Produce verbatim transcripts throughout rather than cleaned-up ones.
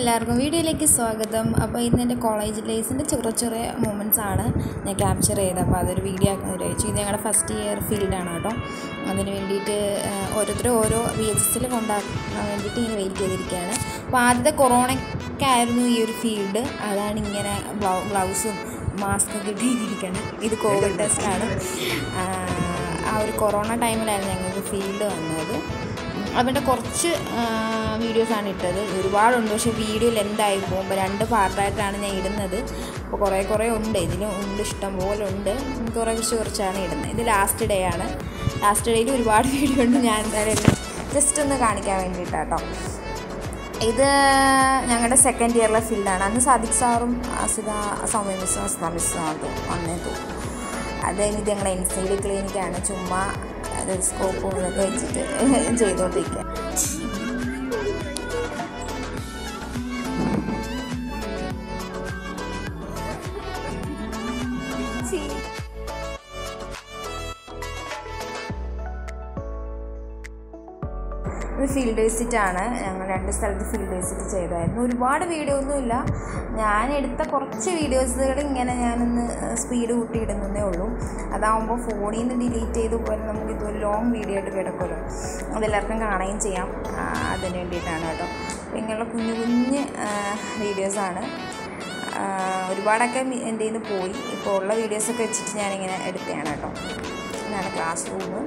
എല്ലാവർക്കും വീഡിയോയിലേക്ക് സ്വാഗതം. അപ്പോൾ ഇന്ന് എൻ്റെ കോളേജ് ലൈഫിൻ്റെ ചെറിയ ചെറിയ മൊമെൻറ്റ്സ് ആണ് ഞാൻ ക്യാപ്ചർ ചെയ്തത്. അപ്പോൾ അതൊരു വീഡിയോ ആക്കാൻ വിചാരിച്ചു. ഇത് ഞങ്ങളുടെ ഫസ്റ്റ് ഇയർ ഫീൽഡാണ് കേട്ടോ. അതിന് വേണ്ടിയിട്ട് ഓരോരുത്തരും ഓരോ വി എച്ച് എസിൽ കൊണ്ടാക്കാൻ വേണ്ടിയിട്ട് ഇങ്ങനെ വെയിറ്റ് ചെയ്തിരിക്കുകയാണ്. അപ്പോൾ ആദ്യത്തെ കൊറോണയ്ക്കായിരുന്നു ഈ ഒരു ഫീൽഡ്. അതാണ് ഇങ്ങനെ ബ്ലൗ ബ്ലൗസും മാസ്കൊക്കെ ഇട്ടിരിക്കണം. ഇത് കോവിഡ് ടെസ്റ്റാണ്. ആ ഒരു കൊറോണ ടൈമിലായിരുന്നു ഞങ്ങൾക്ക് ഫീൽഡ് വന്നത്. അതിൻ്റെ കുറച്ച് വീഡിയോസാണ് ഇട്ടത്. ഒരുപാടുണ്ട്, പക്ഷേ വീഡിയോ ലെന്തായി പോകുമ്പോൾ രണ്ട് പാർട്ടായിട്ടാണ് ഞാൻ ഇടുന്നത്. അപ്പോൾ കുറേ കുറേ ഉണ്ട്, ഇതിലും ഉണ്ട്, ഇഷ്ടം പോലെ ഉണ്ട്. കുറേ കുറച്ച് കുറച്ചാണ് ഇടുന്നത്. ഇത് ലാസ്റ്റ് ഡേ ആണ്. ലാസ്റ്റ് ഡേയിൽ ഒരുപാട് വീഡിയോ ഉണ്ട്. ഞാൻ എന്തായാലും ജസ്റ്റ് ഒന്ന് കാണിക്കാൻ വേണ്ടിയിട്ടാട്ടോ. ഇത് ഞങ്ങളുടെ സെക്കൻഡ് ഇയറിലെ ഫീൽഡാണ്. അന്ന് സാദിഖ് സാറും അസിത സൗമ്യ മിസ്സും അസ്ത മിസ്സും അത് വന്നേ തോന്നും. അത് കഴിഞ്ഞിട്ട് ഞങ്ങളുടെ എൻ സി ഡി ക്ലിനിക്കാണ്. ചുമ്മാ അത് സ്കോപ്പും ഇതൊക്കെ വെച്ചിട്ട് ചെയ്തുകൊണ്ടിരിക്കുക. ഇത് ഫീൽഡ് വിസിറ്റാണ്. ഞങ്ങൾ രണ്ട് സ്ഥലത്ത് ഫീൽഡ് വിസിറ്റ് ചെയ്തായിരുന്നു. ഒരുപാട് വീഡിയോ ഒന്നുമില്ല. ഞാൻ എടുത്ത കുറച്ച് വീഡിയോസുകൾ ഇങ്ങനെ ഞാനൊന്ന് സ്പീഡ് കൂട്ടിയിടുന്നതേ ഉള്ളൂ. അതാകുമ്പോൾ ഫോണിൽ നിന്ന് ഡിലീറ്റ് ചെയ്ത് പോലെ നമുക്ക് ഇതൊരു ലോങ് വീഡിയോ ആയിട്ട് കിടക്കുമല്ലോ, അതെല്ലാവർക്കും കാണുകയും ചെയ്യാം. അതിന് വേണ്ടിയിട്ടാണ് കേട്ടോ. അപ്പോൾ ഇങ്ങനെയുള്ള കുഞ്ഞു കുഞ്ഞ് വീഡിയോസാണ്. ഒരുപാടൊക്കെ എൻ്റെ കയ്യിൽ നിന്ന് പോയി. ഇപ്പോൾ ഉള്ള വീഡിയോസൊക്കെ വെച്ചിട്ട് ഞാനിങ്ങനെ എടുത്തതാണ് കേട്ടോ. ഇതാണ് ക്ലാസ് റൂം.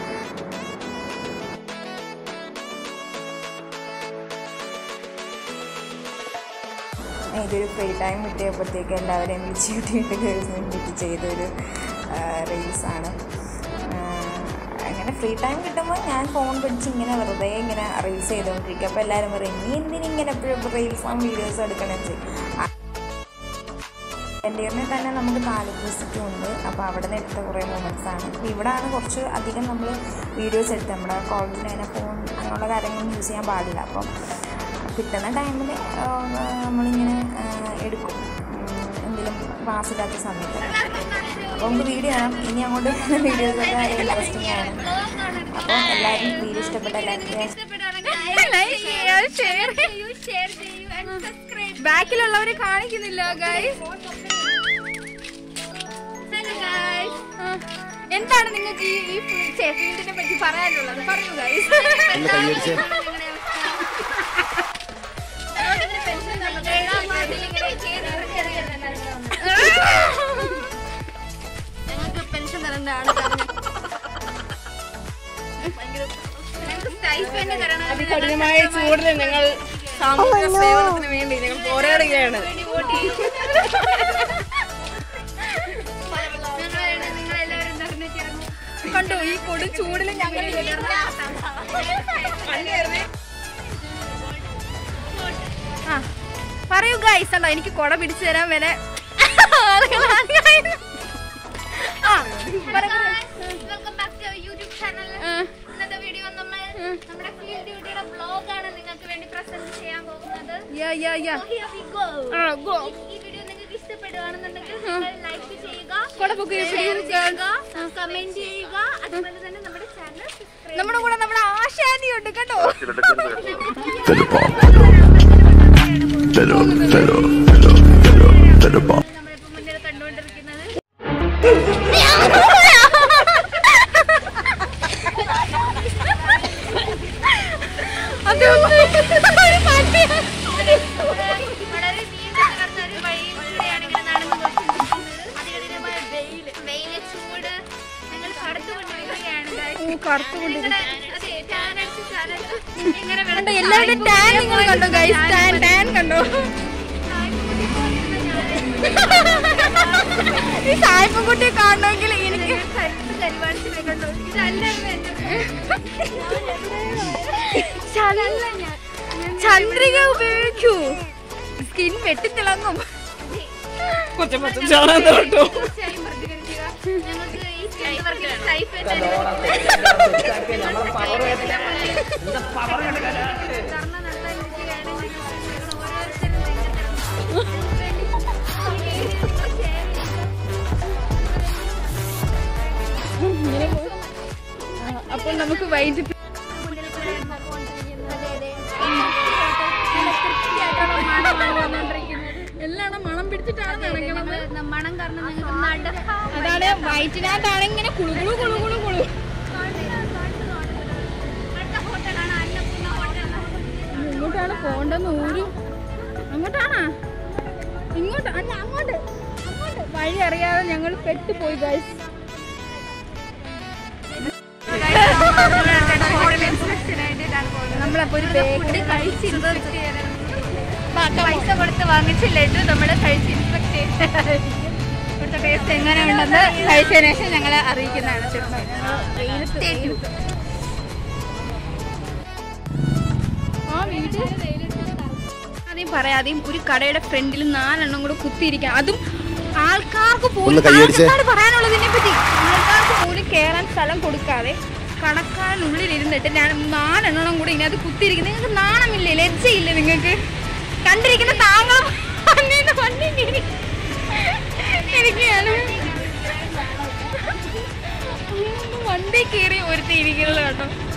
ഇതൊരു ഫ്രീ ടൈം കിട്ടിയപ്പോഴത്തേക്ക് എല്ലാവരെയും വിളിച്ച് കിട്ടിയിട്ട് വേണ്ടിയിട്ട് ചെയ്തൊരു റീൽസാണ്. അങ്ങനെ ഫ്രീ ടൈം കിട്ടുമ്പോൾ ഞാൻ ഫോൺ പിടിച്ച് ഇങ്ങനെ വെറുതെ ഇങ്ങനെ റീൽസ് ചെയ്തുകൊണ്ടിരിക്കും. അപ്പോൾ എല്ലാവരും പറയും, നീ എന്തിനിങ്ങനെ എപ്പോഴും റീൽസും വീഡിയോസ് എടുക്കണം ചെയ്യും. എൻ്റെ ഇയറിനെ തന്നെ നമുക്ക് നാല് വിസിറ്റും ഉണ്ട്. അപ്പോൾ അവിടെ നിന്ന് എടുത്ത കുറേ മൊമെൻറ്റ്സാണ്. അപ്പോൾ ഇവിടെയാണ് കുറച്ച് അധികം നമ്മൾ വീഡിയോസ് എടുത്തത്. നമ്മുടെ കോളേജിൽ അതിനെ ഫോൺ അങ്ങനെയുള്ള കാര്യങ്ങളൊന്നും യൂസ് ചെയ്യാൻ പാടില്ല. അപ്പം കിട്ടുന്ന ടൈമിൽ നമ്മളിങ്ങനെ എടുക്കും, എന്തെങ്കിലും ക്ലാസ്സില്ലാത്ത സമയത്ത്. അപ്പോൾ നമുക്ക് വീഡിയോ കാണാം. ഇനി അങ്ങോട്ട് വീഡിയോസൊക്കെ ഇൻട്രസ്റ്റിംഗ് ആണ്. അപ്പോൾ എല്ലാവരും വീഡിയോ ഇഷ്ടപ്പെട്ട ബാക്കിലുള്ളവരെ കാണിക്കുന്നില്ല. എന്താണ് നിങ്ങൾക്ക് ഈ ഫീൽഡിനെ പറ്റി പറയാനുള്ളത്? പറയൂ ഗൈസ്. ഞങ്ങൾക്ക് പെൻഷൻ തരേണ്ടതാണ്. അതികഠിനമായ ചൂടിൽ ഞങ്ങൾ സാമൂഹിക സേവനത്തിന് വേണ്ടി ഞങ്ങൾ പോരാടുകയാണ്. കണ്ടോ ഈ കൊടും ചൂടിൽ ഞങ്ങൾ ആ പറയൂ ഗൈസ്. ഉണ്ടോ എനിക്ക് കുട പിടിച്ചു തരാൻ വരെ നമ്മുടെ കൂടെ നമ്മുടെ ആശാനി ഉണ്ട് കേട്ടോ. എല്ലാവരുടെ ടാൻ നിങ്ങൾ കണ്ടോ ഗൈസ്? ടാൻ ടാൻ കണ്ടോ? ഈ സായിപ്പൻകുട്ടിയെ കാണണമെങ്കിൽ എനിക്ക് ചന്ദ്രിക ഉപയോഗിക്കൂ. സ്കിൻ വെട്ടിത്തിളങ്ങും. അപ്പോൾ നമുക്ക് വൈകിട്ട് കൃത്യമായിട്ടുള്ള മണമാണ് വന്നുകൊണ്ടിരിക്കുന്നത്. എല്ലാം മണം പിടിച്ചിട്ടാണ് നടക്കുന്നത്. മണം കാരണം അതാണ് വയറ്റിനകത്താണ് ഇങ്ങനെ കുളുകുളു കുളുകുളു കുളു. ഇങ്ങോട്ടാണ് പോണ്ടെന്ന് ഊരും. അങ്ങോട്ടാണോ? ഇങ്ങോട്ട് അല്ല അങ്ങോട്ട് അങ്ങോട്ട് വഴി അറിയാതെ ഞങ്ങൾ പെട്ടുപോയി ഗൈസ്. നമ്മളപ്പോ ഒരു ബേക്കറി കഴിച്ചിരുന്നു. പൈസ കൊടുത്ത് വാങ്ങിച്ച ലഡു നമ്മള് കഴിച്ച് ഇൻസ്പെക്ട് ചെയ്ത് ഇവിടുത്തെ ടേസ്റ്റ് എങ്ങനെ ഉണ്ടെന്ന് കഴിച്ചതിന് ശേഷം ഞങ്ങളെ അറിയിക്കുന്നതാണ്. ആ വീട് ആദ്യം പറയാതെയും ഒരു കടയുടെ ഫ്രണ്ടിൽ നാലെണ്ണം കൂടെ കുത്തിയിരിക്കാം. അതും ആൾക്കാർക്ക് പോലും ആൾക്കാർ പറയാനുള്ളതിനെ പറ്റി ആൾക്കാർക്ക് പോലും കയറാൻ സ്ഥലം കൊടുക്കാതെ കടക്കാരനുള്ളിൽ ഇരുന്നിട്ട് ഞാൻ നാലെണ്ണം കൂടെ ഇതിനകത്ത് കുത്തിയിരിക്കും. നിങ്ങൾക്ക് നാണമില്ലേ? ലജ്ജയില്ലേ നിങ്ങൾക്ക്? കണ്ടിരിക്കുന്ന താങ്കളും വണ്ടി എനിക്കാണ് വണ്ടി കയറി ഒരുത്തി ഇരിക്കുന്നത് കേട്ടോ.